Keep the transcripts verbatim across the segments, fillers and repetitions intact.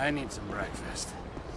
I need some breakfast.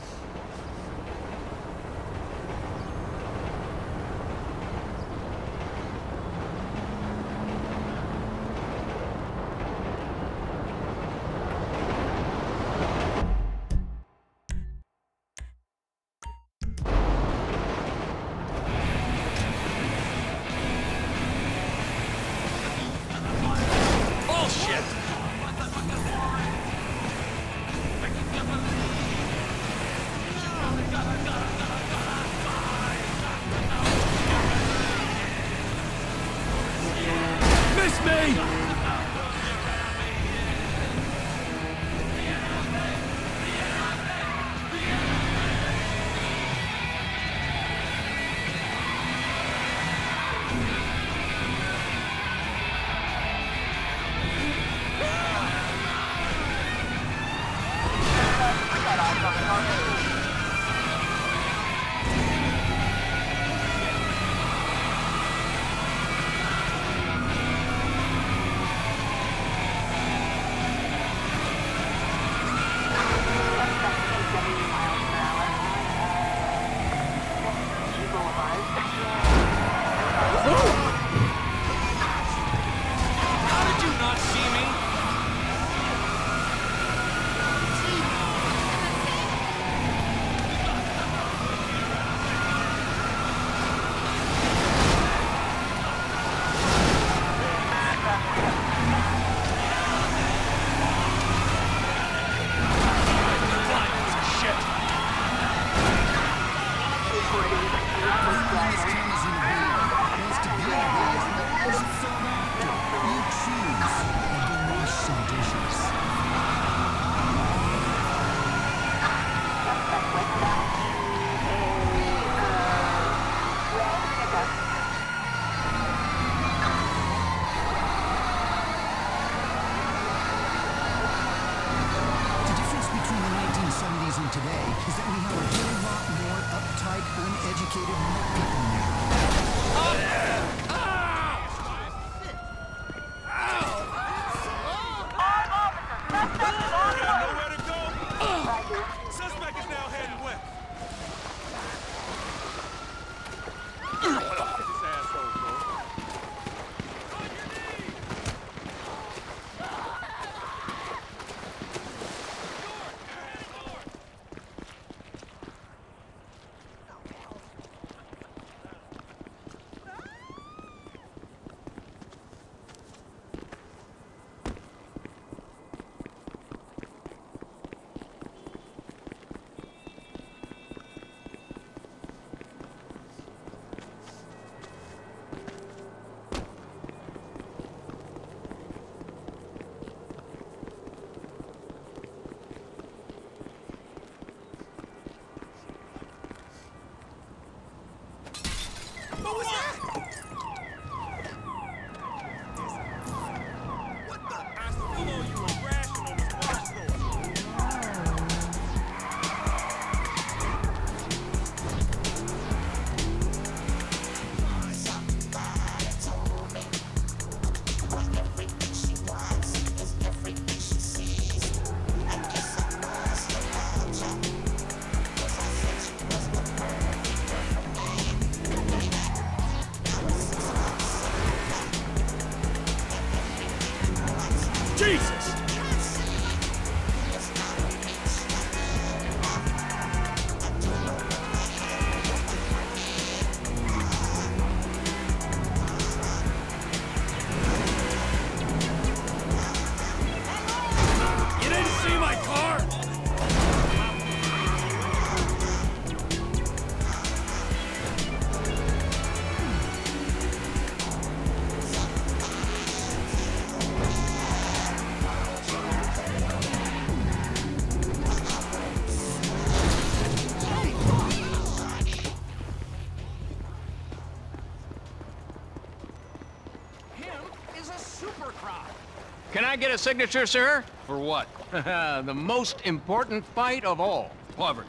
Can I get a signature, sir? For what? The most important fight of all. Poverty.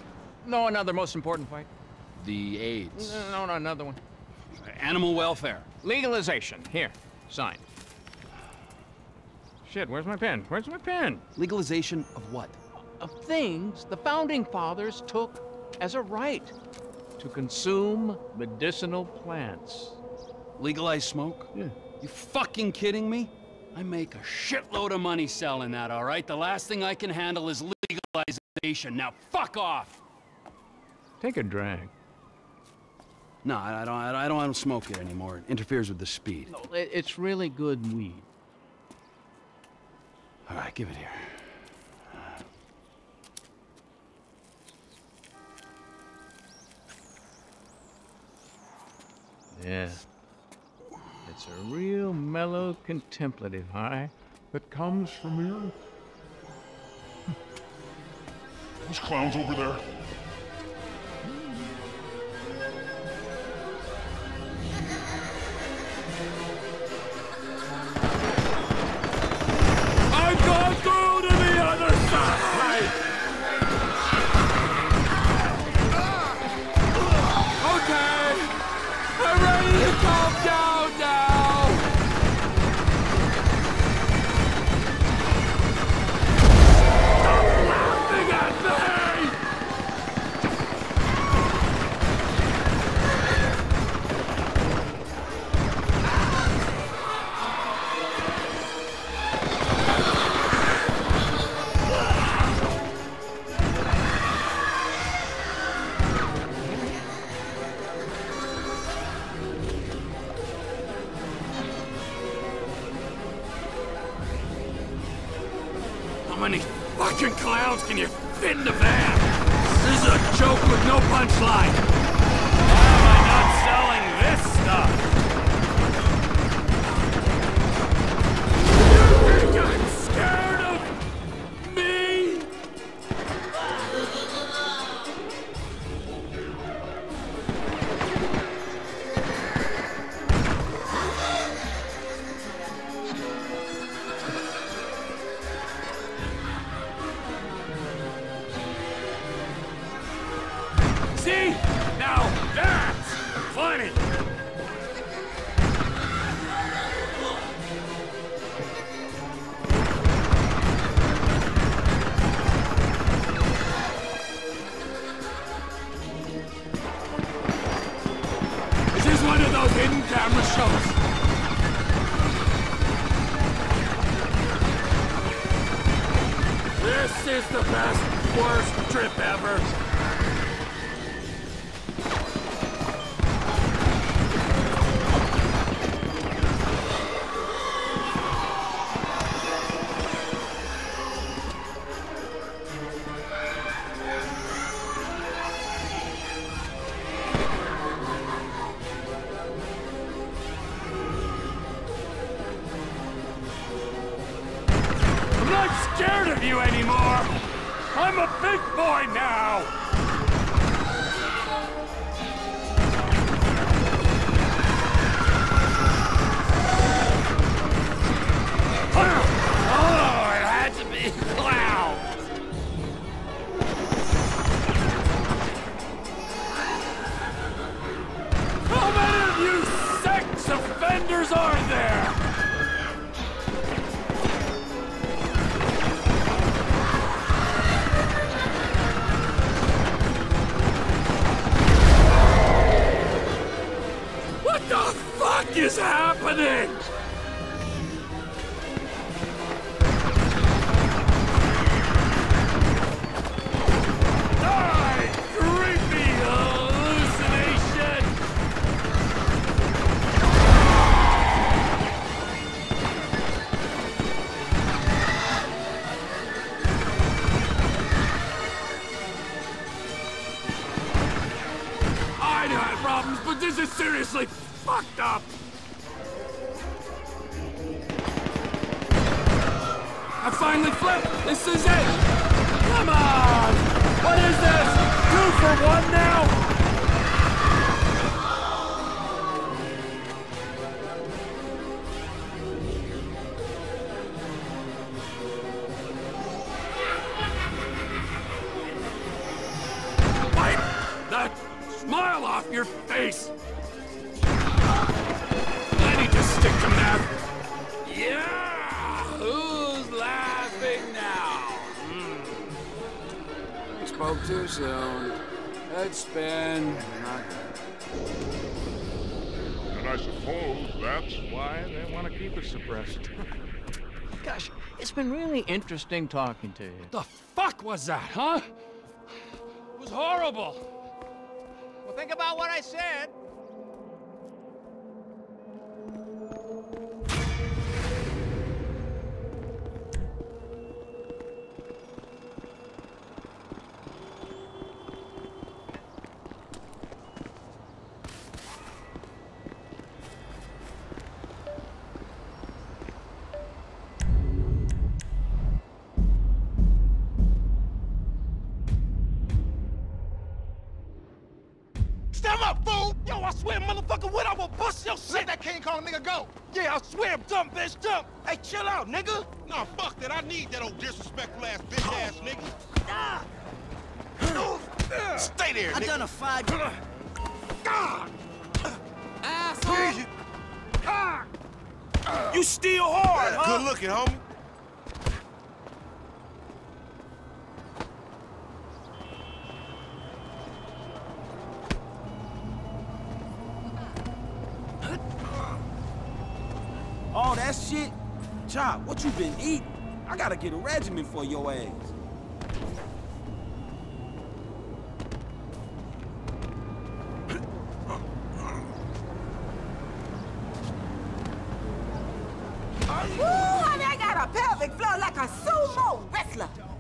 No, another most important fight. The AIDS. No, no, another one. Animal welfare. Legalization. Here, sign. Shit, where's my pen? Where's my pen? Legalization of what? of things the Founding Fathers took as a right to consume medicinal plants. Legalize smoke? Yeah. You fucking kidding me? I make a shitload of money selling that, all right? The last thing I can handle is legalization. Now fuck off! Take a drag. No, I don't, I don't, I don't smoke it anymore. It interferes with the speed. No, it- it's really good weed. All right, give it here. Yeah. It's a real mellow, contemplative high that comes from the earth. Those clowns over there. I've gone through to the other side! Okay, I'm ready to calm down now! Stop laughing at me! How many fucking clowns can you fit in the van? This is a joke with no punchline. Why am I not selling this stuff? You think I'm scared of me? See? Now that's funny! Is this one of those hidden camera shows? This is the best, worst trip ever. I'm not scared of you anymore! I'm a big boy now! Oh, it had to be clowns! How many of you sex offenders are there? What the fuck is happening? Die, creepy hallucination! I know I have problems, but this is seriously fucked up! I finally flipped! This is it! Come on! What is this? Two for one now? Wipe that smile off your face! I need to stick to math. Yeah! Who's laughing now? Hmm. Spoke too soon. Head spin. Not good. And I suppose that's Why they want to keep it suppressed. Gosh, it's been really interesting talking to you. The fuck was that, huh? It was horrible. Well, think about what I said. Stand up, fool! Yo, I swear, motherfucker, what? I will bust your shit! Let that King Kong nigga go! Yeah, I swear, dumb bitch, dumb! Hey, chill out, nigga! Nah, fuck that. I need that old disrespectful ass bitch ass nigga. Ah. Stay there, nigga. I done a five. God! Asshole! Ah. You still hard, huh? Good looking, homie. All that shit? Chop, what you been eating? I gotta get a regimen for your ass. Ooh, honey, I got a pelvic floor like a sumo wrestler.